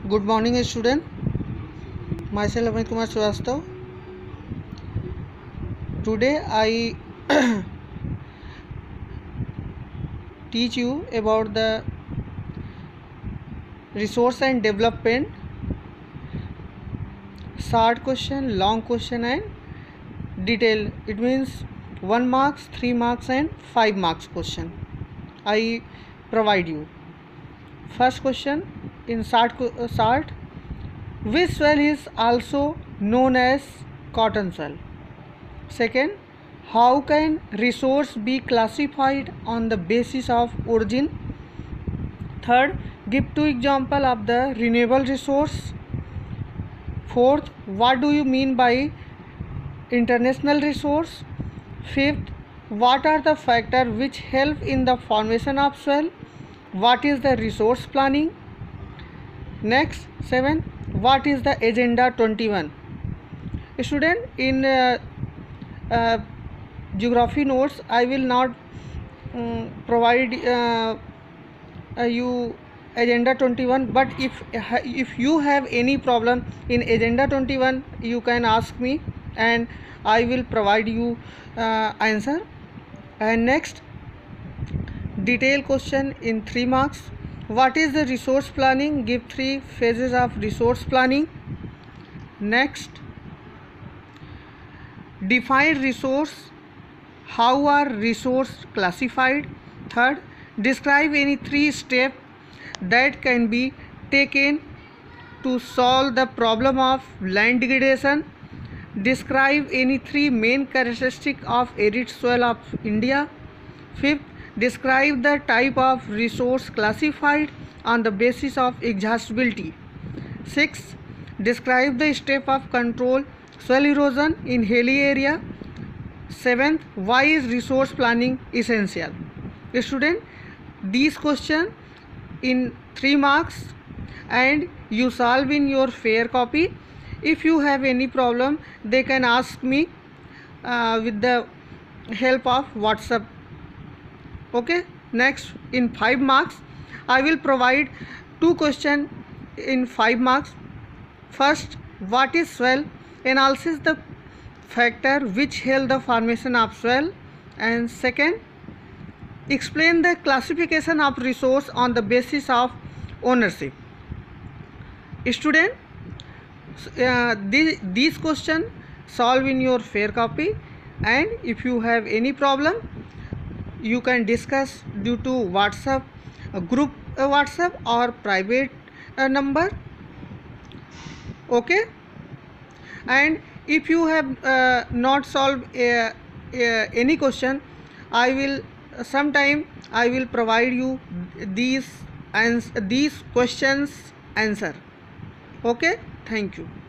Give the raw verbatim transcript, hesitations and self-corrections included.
Good morning, student. Myself Amit Kumar Srivastav. Today I teach you about the resource and development, short question, long question, and detail. It means one marks, three marks, and five marks question. I provide you. First question in short, uh, short. Which soil is also known as cotton soil? Second, how can resource be classified on the basis of origin? Third, give two examples of the renewable resource. Fourth, what do you mean by international resource? Fifth, what are the factors which help in the formation of soil? What is the resource planning? Next, seven, what is the agenda twenty-one? Student, in uh, uh, geography notes I will not um, provide uh, uh, you agenda twenty-one, but if if you have any problem in agenda twenty-one, you can ask me and I will provide you uh, answer. And next, detail question in three marks. What is the resource planning? Give three phases of resource planning. Next, define resource. How are resource classified? Third, describe any three steps that can be taken to solve the problem of land degradation. Describe any three main characteristics of arid soil of India. Fifth, describe the type of resource classified on the basis of exhaustibility. Sixth, describe the step of control soil erosion in hilly area. Seventh, why is resource planning essential? Student, these questions in three marks and you solve in your fair copy. If you have any problem, they can ask me uh, with the help of WhatsApp. Okay. Next, in five marks I will provide two questions in five marks. First, what is soil? Analysis the factor which help the formation of soil. And second, explain the classification of resource on the basis of ownership. Student, uh, these, these questions solve in your fair copy, and if you have any problem you can discuss due to WhatsApp uh, group uh, WhatsApp or private uh, number. Okay. And if you have uh, not solved uh, uh, any question, I will uh, sometime I will provide you these and these questions answer. Okay, thank you.